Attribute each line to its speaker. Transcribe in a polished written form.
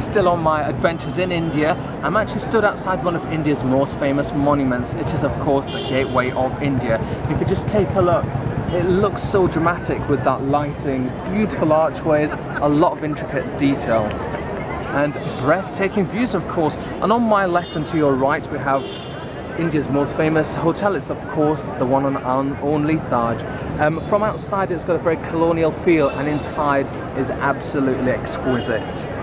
Speaker 1: still on my adventures in India. I'm actually stood outside one of India's most famous monuments. It is of course the Gateway of India. If you just take a look, it looks so dramatic with that lighting, beautiful archways, a lot of intricate detail and breathtaking views of course. And on my left and to your right we have India's most famous hotel. It's of course the one and only Taj. From outside it's got a very colonial feel and inside is absolutely exquisite.